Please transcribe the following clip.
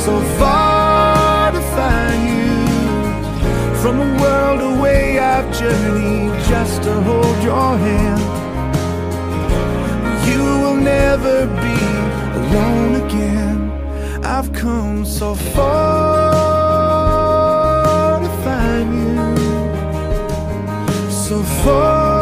so far to find you. From a world away I've journeyed just to hold your hand. You will never be alone again. I've come so far to find you, so far.